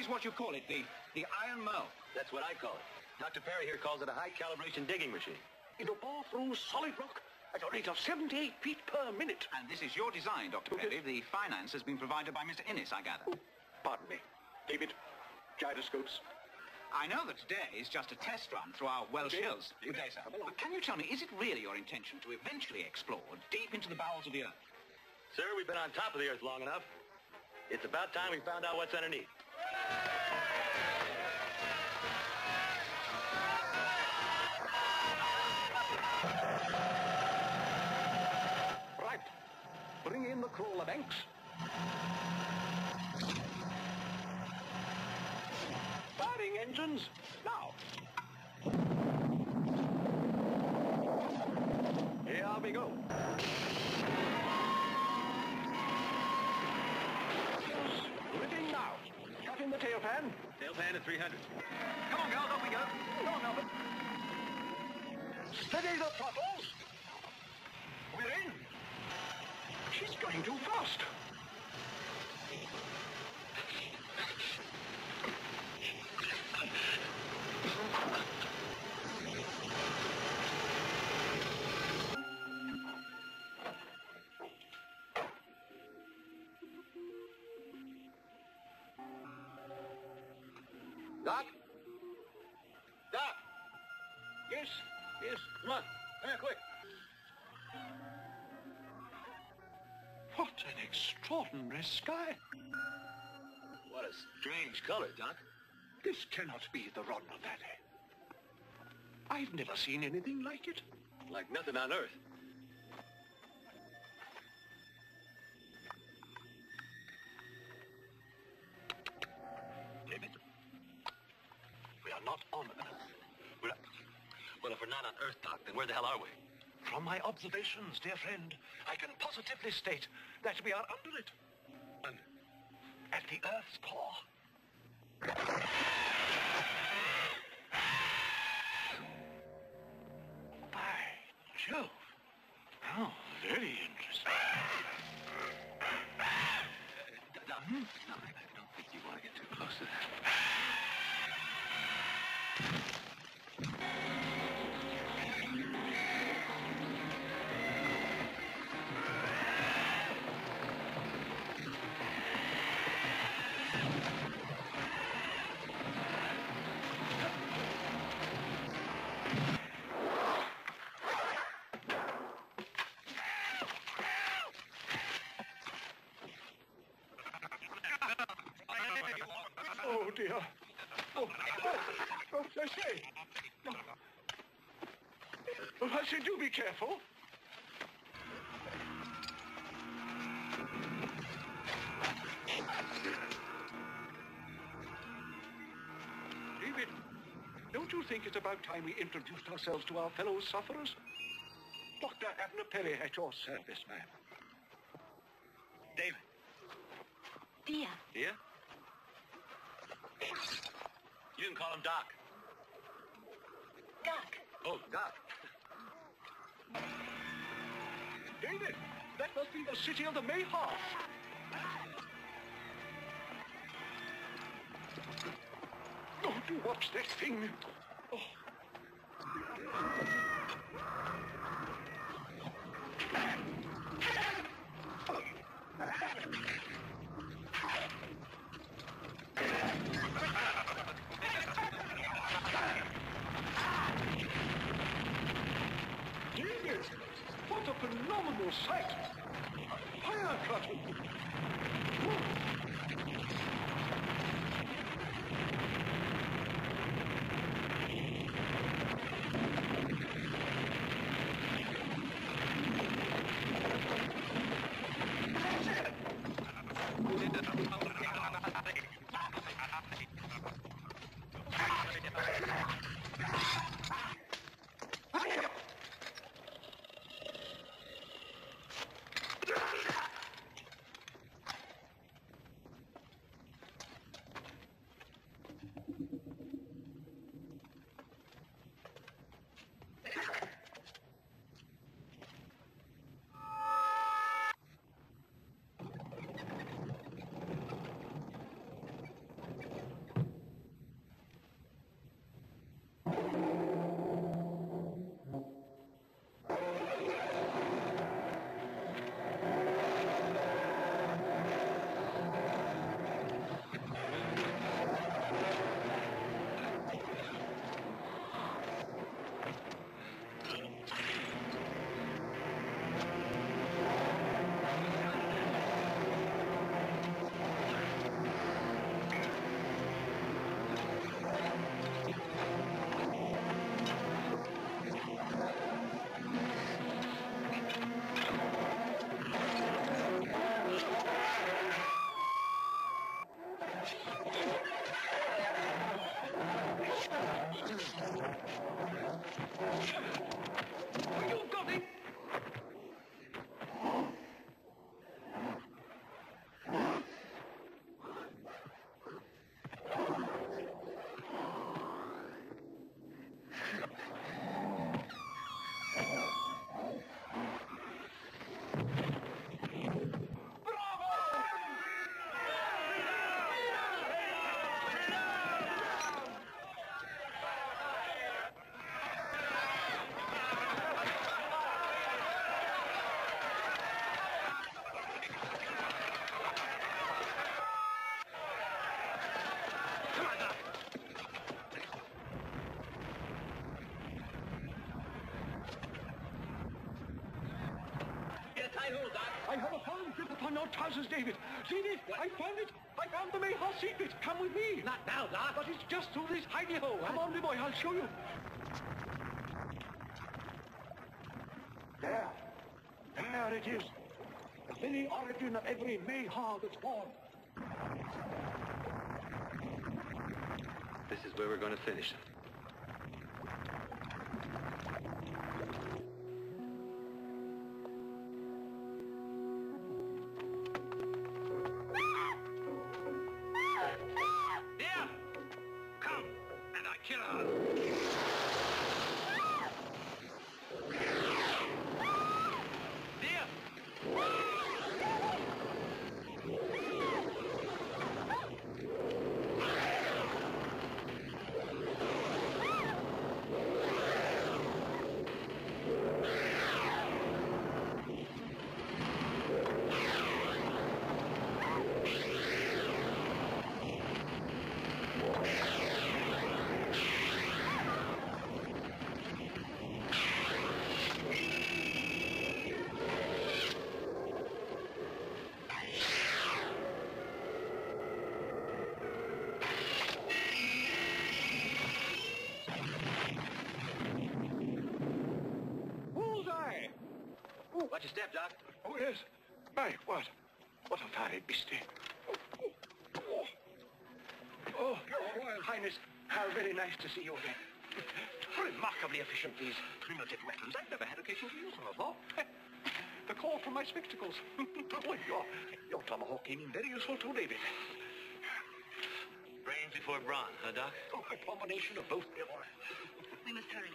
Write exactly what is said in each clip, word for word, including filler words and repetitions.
is what you call it, the, the iron mow. That's what I call it. Doctor Perry here calls it a high-calibration digging machine. It'll bore through solid rock at a rate of seventy-eight feet per minute. And this is your design, Doctor Perry. The finance has been provided by Mister Innes, I gather. Oh, pardon me. David, gyroscopes. I know that today is just a test run through our Welsh Okay. hills. Good day, sir. Come along. But can you tell me, is it really your intention to eventually explore deep into the bowels of the earth? Sir, we've been on top of the earth long enough. It's about time we found out what's underneath. Right. Bring in the crawler banks. Firing engines, now. Here we go. Rigging now. Cut in the tail fan. Tail fan at three hundred. Come on, girls, off we go. Come on, Albert. Steady the throttles. We're in. She's going too fast. Doc? Doc! Yes, yes. Come on. Come here, quick. What an extraordinary sky. What a strange color, Doc. This cannot be the Rhondda Valley. I've never seen anything like it. Like nothing on Earth. David, we are not on Earth. We're... Well, if we're not on Earth, Doc, then where the hell are we? From my observations, dear friend, I can positively state that we are under it. Under? At the Earth's core. By Jove. Oh, very interesting. Doc, no, I don't think you want to get too close to that. Oh, dear. Oh, oh, oh I say. Oh. Oh, I say, do be careful. David, don't you think it's about time we introduced ourselves to our fellow sufferers? Doctor Abner Perry at your service, ma'am. David. Dear. Here? You can call him Doc. Doc. Oh, Doc. David, that must be the city of the Mayhaw. Oh, do watch that thing. Oh. David, what a phenomenal sight! Fire curtain! I have a firm grip upon your trousers, David. See this? I found it. I found the Mayhaw's secret. Come with me. Not now, Doc. But it's just through this hidey hole. Come on, boy. I'll show you. There. There it is. The very origin of every Mayhaw that's born. This is where we're going to finish it. Watch your step, Doc. Oh, yes. My, what? What a fiery beastie. Oh, oh, Your Royal Highness, how very nice to see you again. Remarkably efficient, these primitive weapons. I've never had occasion to use them before. The call from my spectacles. Oh, your, your tomahawk came in very useful too, David. Brains before brawn, huh, Doc? Oh, a combination of both, dear boy. We must hurry.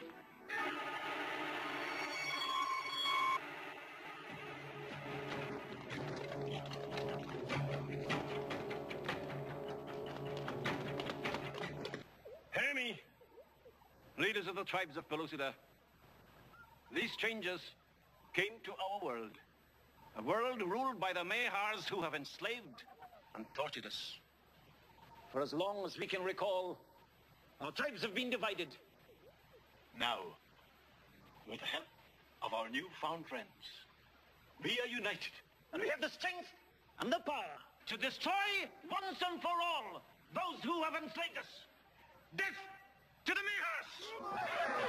Hear me, leaders of the tribes of Pellucidar. These strangers came to our world. A world ruled by the Mayhars who have enslaved and tortured us. For as long as we can recall, our tribes have been divided. Now, with the help of our newfound friends, we are united. And we have the strength and the power to destroy once and for all those who have enslaved us. Death to the Mayhars!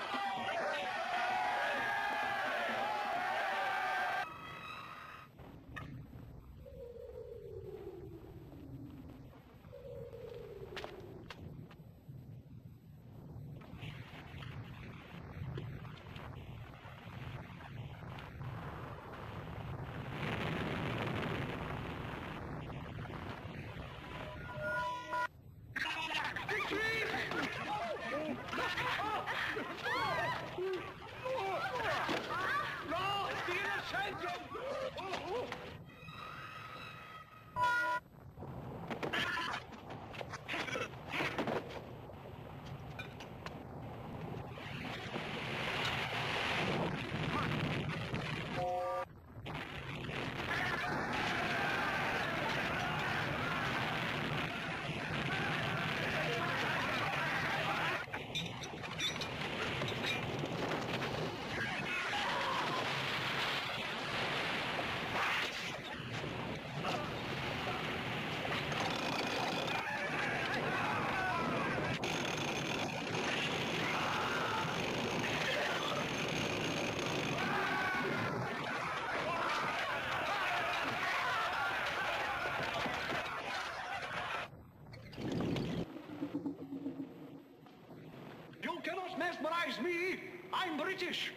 Mesmerize me. I'm British.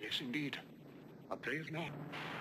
Yes, indeed. A brave man.